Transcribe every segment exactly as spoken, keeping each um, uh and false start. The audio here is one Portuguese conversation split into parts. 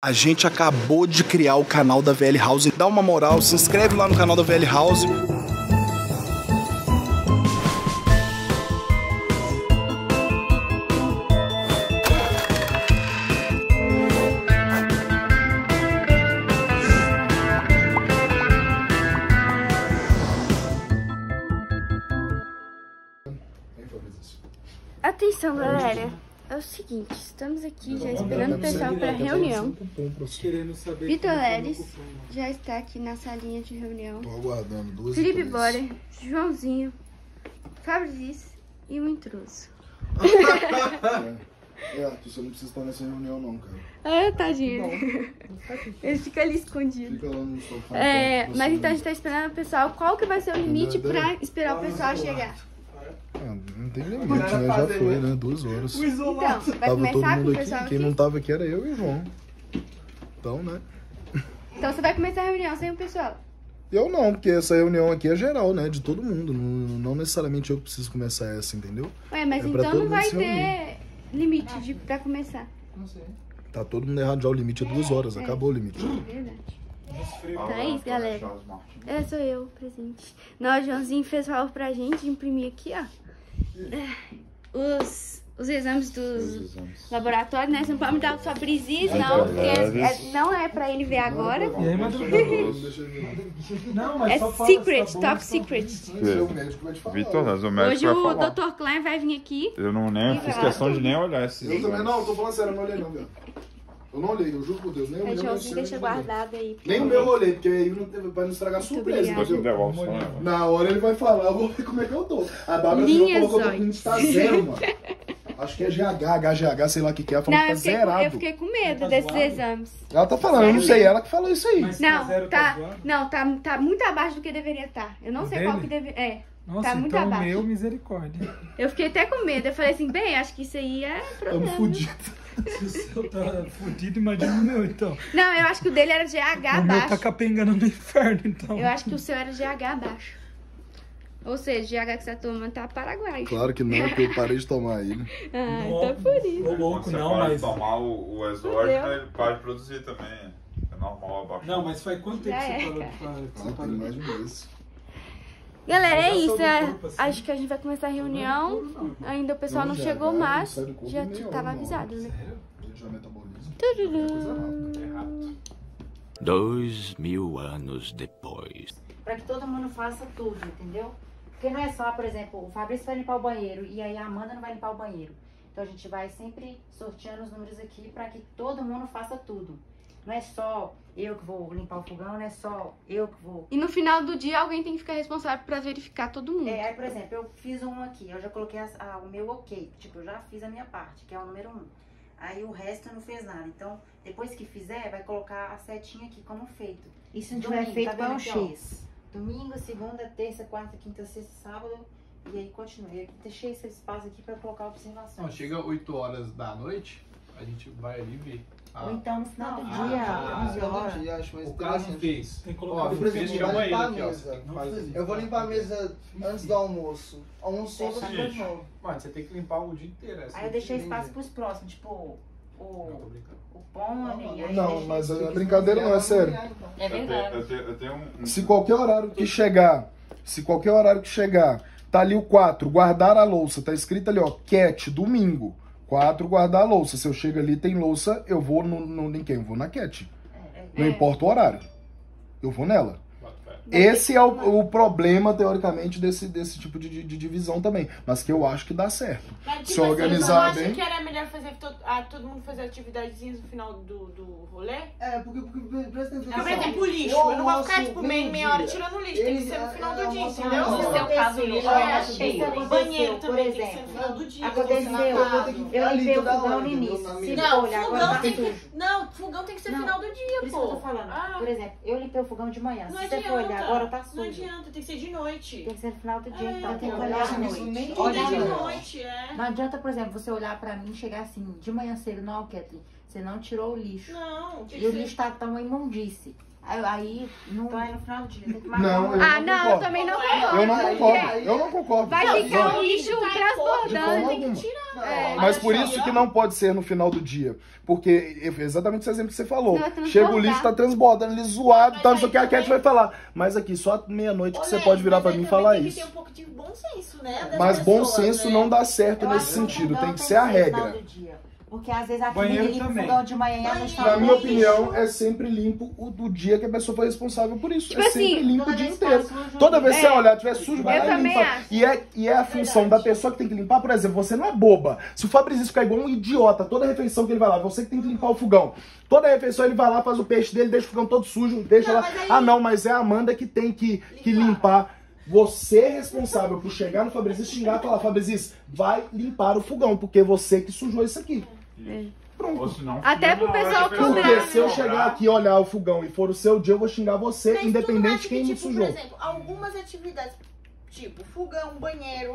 A gente acabou de criar o canal da V L House. Dá uma moral, se inscreve lá no canal da V L House. Atenção, galera. É o seguinte, estamos aqui já esperando o pessoal para reunião. Vitor Leles já está aqui na salinha de reunião. Tô aguardando duas Felipe Bora, Joãozinho, Fabrício e o intruso. É, você não precisa estar nessa reunião não, cara. Ah, tadinho. Ele fica ali escondido. Fica lá no sofá. É, mas então a gente tá esperando o pessoal. Qual que vai ser o limite para esperar o pessoal chegar? Ah, não tem limite, né? Já foi, né? Duas horas. Então, vai Tava começar todo com mundo o aqui. pessoal Quem aqui? não tava aqui era eu e o João. Então, né? Então você vai começar a reunião sem o pessoal? Eu não, porque essa reunião aqui é geral, né? De todo mundo. Não, não necessariamente eu que preciso começar essa, entendeu? Ué, mas É pra então todo não mundo vai se reunir. ter limite de, pra começar. Tá todo mundo errado já. O limite é duas horas. É. Acabou o limite. Verdade. Então é isso, galera. É, sou eu, presente. Não, o Joãozinho fez favor pra gente imprimir aqui, ó. Os, os exames dos laboratórios, né? Você não pode me dar o Fabrizio, não, porque é, não é pra ele ver agora. E aí, não, mas É só fala secret, se tá bom, top se tá secret. O médico vai te falar. Vitor, mas o médico Hoje vai o falar. doutor Klein vai vir aqui. Eu não nem fiz questão de nem olhar esses Eu também exames. não, tô falando sério, eu não olhei não, velho. Eu não olhei, eu juro por Deus. Nem o Aí, meu, nem o Joãozinho, seu, deixa nem o meu. guardado aí. Nem o meu eu olhei, porque aí não teve, pra não estragar a surpresa, obrigada. Depois me entendeu? devolve só, né? Na hora ele vai falar, eu vou ver como é que eu tô. A Bárbara Linhas, já falou que eu tô olha. com índice tá zero, mano. Acho que é G H, H G H, sei lá o que que é, ela falou Não, que eu tá fiquei, com, zerado. eu fiquei com medo Tá desses zoado? exames. Ela tá falando, eu não sei, ela que falou isso aí. Mas Não, zero tá, zoando? não tá, tá muito abaixo do que deveria estar. Eu não O sei dele? qual que deveria. É, Nossa, tá muito então abaixo. o meu, misericórdia. Eu fiquei até com medo. Eu falei assim, bem, acho que isso aí é Tamo problema. fudido. Se o seu tá fudido, imagina o meu, então. Não, eu acho que o dele era G H O meu tá abaixo. capengando no inferno, então. Eu acho que o seu era G H abaixo. Ou seja, G H que você tá tomando tá Paraguai. Claro que não, porque eu parei de tomar ele. Ah, Não, então por isso. Ô, Quando louco, você não, para mas... de tomar o, o exógeno, Entendeu? ele para de produzir também. É normal abaixar. Não, mas faz quanto tempo Já que é, você parou cara. de falar? Que Ah, você tem parou? mais de um mês. Galera, é Já sou isso. do é- corpo, assim. Acho que a gente vai começar a reunião. Ainda o pessoal não Não, já, chegou, já, mas sai do corpo já em meia hora, tava uma avisado, hora. né? A gente já metaboliza. Tururu. Coisa rápida. É rápido. Dois mil anos depois. Para que todo mundo faça tudo, entendeu? Porque não é só, por exemplo, o Fabrício vai limpar o banheiro e aí a Amanda não vai limpar o banheiro. Então a gente vai sempre sorteando os números aqui para que todo mundo faça tudo. Não é só eu que vou limpar o fogão, não é só eu que vou... E no final do dia, alguém tem que ficar responsável pra verificar todo mundo. É, aí, por exemplo, eu fiz um aqui, eu já coloquei as- a- o meu ok, tipo, eu já fiz a minha parte, que é o número um. Aí o resto não fez nada. Então, depois que fizer, vai colocar a setinha aqui como feito. E se não Domingo, tiver feito, tá põe um vendo aqui, ó? X. Domingo, segunda, terça, quarta, quinta, sexta, sábado. E aí continua. Eu deixei esse espaço aqui pra colocar observação. Não, chega oito horas da noite, a gente vai ali ver. Ah, Ou então no final do Ah, dia, ah, onze horas. Eu acho mais o cara não interessante. fez. Tem que Ó, colocar não no Por fez, exemplo, chama vai ele limpar a aqui, ó. mesa. Não faz isso. Eu vou limpar a mesa antes do almoço. Almoçou, Fecha depois isso. não. Mano, você tem que limpar o dia inteiro. Assim. Aí eu deixei Entendi. espaço pros próximos, tipo o, Não, tô brincando. o Pony. aí Não, deixei- mas a brincadeira não é sério. É Eu tenho, verdade. eu tenho, eu tenho um... um- Se qualquer horário que chegar, se qualquer horário que chegar, tá ali o quatro, guardar a louça, tá escrito ali, ó, Cat, domingo. quatro, guardar a louça. Se eu chego ali tem louça, eu vou no, no, em quem? Eu vou na Cat. Não importa o horário. Eu vou nela. Bota fé. Esse é o, o problema, teoricamente, desse, desse tipo de, de- de divisão também. Mas que eu acho que dá certo. Mas, Se tipo assim, organizar você não acha bem. que era melhor fazer to, ah, todo mundo fazer atividadezinhas no final do, do rolê? É, porque, porque presta atenção. Por exemplo, o lixo. Eu, não vou ficar, tipo, meia, meia hora tirando lixo. Tem que ser no final do dia, entendeu? No seu caso, lixo é é cheio. cheio. Banheiro Por também tem que ser no exemplo, final do dia. aconteceu, tem que ser eu vou ter que lavado. ficar Eu ali limpei o toda fogão hora, no entendeu? início. Na Se mesa. Não, olha, agora fogão tá tem que... sujo. Não, fogão tem que ser Não, final do dia, Por isso que eu tô pô. falando. Ah. Por exemplo, eu limpei o fogão de manhã. Não Se você for olhar adianta. agora, tá Não sujo. adianta, tem que ser de noite. Tem que ser no final do dia, É, então tem que eu olhar acho à que isso noite. nem Tudo Olha é à de noite. noite, é. Não adianta, por exemplo, você olhar pra mim e chegar assim, de manhã cedo, não, Kathleen, Você não tirou o lixo. Não. E o lixo tá tão imundice. Aí, aí não... Então aí no final do dia tem que marcar. Não, eu Ah, não não, eu concordo. também não concordo. Eu não concordo, eu não concordo. Vai ficar Não. um lixo De forma transbordando. alguma. É. Mas por isso que não pode ser no final do dia. Porque é exatamente esse exemplo que você falou. Não, é transbordar. Chega o lixo, tá transbordando, ele zoado, tá, não sei o que, a Cat vai falar. Mas aqui, só meia-noite que você pode virar pra mim e falar isso. Tem que ter um pouco de bom senso, né? das Mas bom pessoas, senso né? não dá certo Eu nesse acho que o sentido, fogão tem que ser a ser no final regra. do dia. Porque às vezes a Banheiro família limpa o também. fogão de manhã e à noite tá Na no minha lixo. opinião, é sempre limpo o do dia que a pessoa foi responsável por isso. Tipo é sempre assim, limpo o toda dia vez que inteiro. tá sujo, Toda vez que é. você olhar, tiver sujo, vai Eu lá e também limpa. acho. E é, e é a função da pessoa que tem que limpar. Por exemplo, você não é boba. Se o Fabrício ficar igual um idiota, toda refeição que ele vai lá, você que tem que limpar o fogão. Toda refeição ele vai lá, faz o peixe dele, deixa o fogão todo sujo, deixa Não, lá. mas aí- Ah, não, mas é a Amanda que tem que, que limpar. Você é responsável por chegar no Fabrício e xingar e falar, Fabrício, vai limpar o fogão, porque você que sujou isso aqui. Pronto. Ou senão, Até pro na hora pessoal da pessoa cobrar. Porque se eu chegar aqui e olhar o fogão e for o seu dia, eu vou xingar você, Mas tu não independente acha de quem que, me tipo, sujou. Por exemplo, algumas atividades, tipo fogão, banheiro,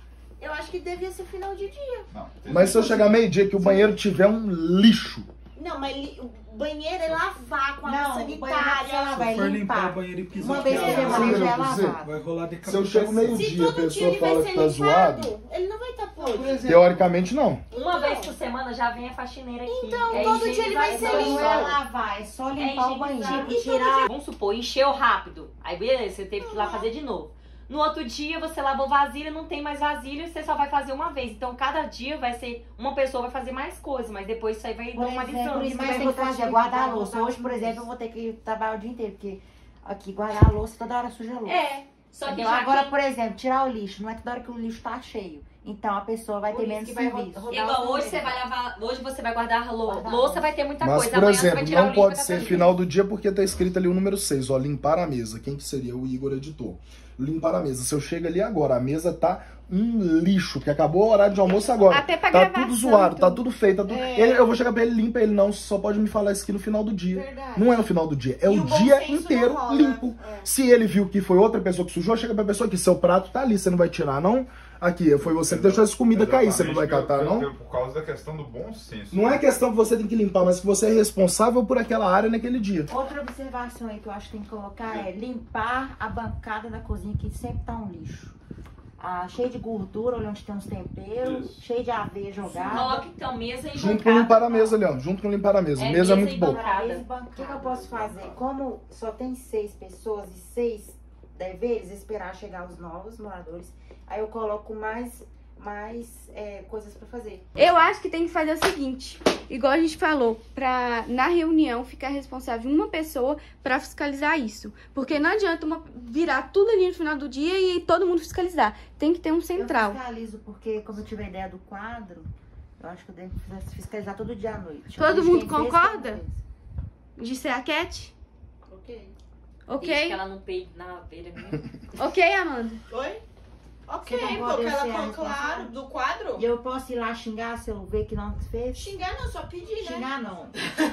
eu acho que devia ser final de dia. Não, tem Mas se eu que- chegar meio-dia que o banheiro tiver um lixo, Não, mas li- o banheiro é lavar com a Não, sanitária. o banheiro ela vai Se for limpar o limpar. banheiro e pisar Uma vez por aqui, semana Sim, já é eu não sei. lavado. vai rolar se eu decapitação. chego Se meio-dia e a todo dia pessoa ele vai fala ser que tá zoado, limpado, ele não vai estar Por podre. exemplo, teoricamente não. Uma vez por semana já vem a faxineira aqui. Então, é todo dia ele vai ser higienização. Não é lavar, é só É limpar o higienizar. banheiro. E Tirar. Vamos supor, encheu rápido. Aí beleza, você teve que ir lá fazer de novo. No outro dia você lavou vasilha, não tem mais vasilha, você só vai fazer uma vez. Então cada dia vai ser, uma pessoa vai fazer mais coisas, mas depois isso aí vai Por dar uma exemplo, lição. por isso Isso que vai tem que botar fazer, de- guardar a louça. Hoje, por exemplo, eu vou ter que trabalhar o dia inteiro, porque aqui guardar a louça, toda hora suja a louça. É, só que Entendeu? já Agora, que- por exemplo, tirar o lixo, não é toda hora que o lixo tá cheio. Então a pessoa vai Por ter isso menos que vai serviço. ro- Igual hoje você vai lavar, hoje você vai guardar a lou- Guardar louça, louça. vai ter muita Mas, coisa. por Amanhã você vai exemplo, tirar o não lixo, pode vai ser fazer final do dia porque tá escrito ali o número seis, ó, limpar a mesa. Quem que seria? O Igor editor. Limpar a mesa. Se eu chego ali agora, a mesa tá um lixo, que acabou o horário de almoço agora. Até pra Tá gravação, tudo zoado, tá tudo. tudo feito. Tá tudo... É. Ele- eu vou chegar pra ele, limpa ele, não, só pode me falar isso aqui no final do dia. Verdade. Não é o final do dia, é E o o bom dia senso inteiro não rola. limpo. É. Se ele viu que foi outra pessoa que sujou, chega pra pessoa aqui, seu prato tá ali, você não vai tirar, não? Aqui, foi você que deixou essa comida cair, você não vai Exatamente, catar, pelo- não? pelo- Por causa da questão do bom senso. Não é questão que você tem que limpar, mas que você é responsável por aquela área naquele dia. Outra observação aí que eu acho que tem que colocar é limpar a bancada da cozinha, que sempre tá um lixo. Ah, cheio de gordura, onde tem uns temperos, Isso. cheio de aveia jogada. Coloque então mesa e Junto com bancada. limpar a mesa, Leão. Junto com limpar a mesa. É, mesa é mesa muito e bom. bancada. Mesa e bancada. O que, que eu posso fazer? Como só tem seis pessoas e seis deveres, esperar chegar os novos moradores, aí eu coloco mais, mais é, coisas pra fazer. Eu acho que tem que fazer o seguinte, igual a gente falou, pra na reunião ficar responsável uma pessoa pra fiscalizar isso. Porque não adianta uma virar tudo ali no final do dia e todo mundo fiscalizar. Tem que ter um central. Eu fiscalizo porque, como eu tive a ideia do quadro, eu acho que eu devo fiscalizar todo dia à noite. Todo Eu vejo mundo quem fez, concorda? quem não fez. De ser a Cat? Ok. Desde Ok? que ela não peide na beira. Ok, Amanda? Oi? Ok, Você concorda porque em ela ser a falou, responsável? claro, do quadro. E eu posso ir lá xingar se eu ver que não fez? Xingar não, só pedir, né? Xingar não.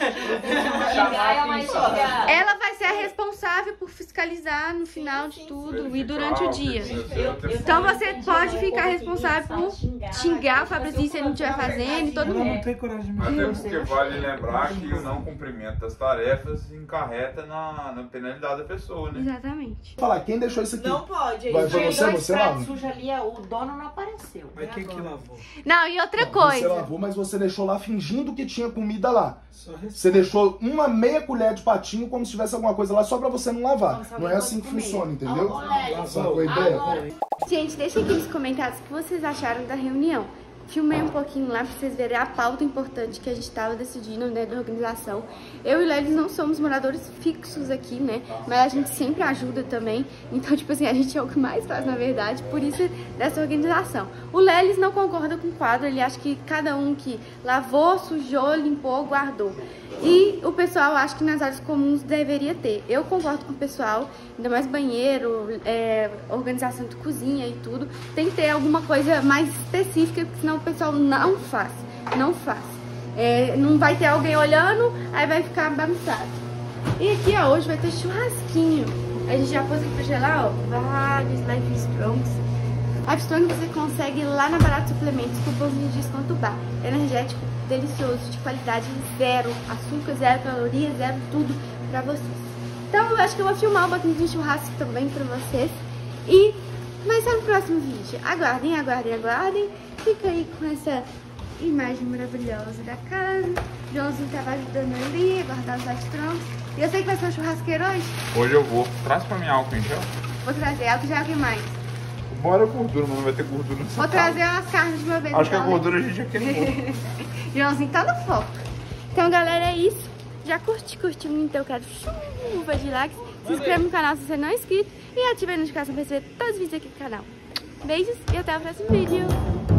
Xingar é uma xingar. Ela vai ser a responsável por fiscalizar no final de tudo e durante o dia. Então você pode ficar responsável por xingar o Fabrício se ele não estiver fazendo e todo Eu não mundo. tenho coragem de me Até Você porque acha? vale lembrar que o não cumprimento das tarefas encarreta na, na penalidade da pessoa, né? Exatamente. Falar, quem deixou isso aqui? Não pode. Vai, isso foi aí. você, dois você pratos lava? sujos ali, o dono não apareceu. Mas quem que lavou? Não, e outra Não, coisa. Você lavou, mas você deixou lá fingindo que tinha comida lá. Só respeito. Você deixou uma meia colher de patinho como se tivesse alguma coisa lá só pra você não lavar. Como se Não é alguém assim que fosse funciona, comer. entendeu? Ô, Léo, Sacou a ideia? agora- Gente, deixa aqui nos comentários o que vocês acharam da reunião. Filmei um pouquinho lá pra vocês verem a pauta importante que a gente tava decidindo, né, da organização. Eu e o Lelis não somos moradores fixos aqui, né, mas a gente sempre ajuda também. Então, tipo assim, a gente é o que mais faz, na verdade, por isso dessa organização. O Lelis não concorda com o quadro, ele acha que cada um que lavou, sujou, limpou, guardou. E o pessoal acha que nas áreas comuns deveria ter. Eu concordo com o pessoal, ainda mais banheiro, é, organização de cozinha e tudo. Tem que ter alguma coisa mais específica, porque senão o pessoal não faz. Não faz. É, não vai ter alguém olhando, aí vai ficar bagunçado. E aqui, ó, hoje vai ter churrasquinho. A gente já pôs aqui pra gelar, ó, vários live strongs. Livestrong você consegue lá na Barato Suplementos, cupomzinho de desconto bar. Energético, delicioso, de qualidade zero, açúcar, zero calorias, zero tudo pra vocês. Então eu acho que eu vou filmar um pouquinho de churrasco também pra vocês. E, mas só no próximo vídeo. Aguardem, aguardem, aguardem. Fica aí com essa imagem maravilhosa da casa. O Joãozinho tava ajudando ali a guardar os Livestrongs. E eu sei que vai ser um churrasqueiro hoje. Hoje eu vou. Traz pra mim álcool em gel. Vou trazer álcool gel, o que mais? Bora gordura, mas não vai ter gordura nessa Vou trazer umas carnes de uma vez. Acho então, que a gordura a gente já queimou. Joãozinho tá no foco. Então, galera, é isso. Já curte, curtiu? Então eu quero chuva de likes. Se inscreve no canal se você não é inscrito. E ative a notificação pra receber todos os vídeos aqui do canal. Beijos e até o próximo vídeo.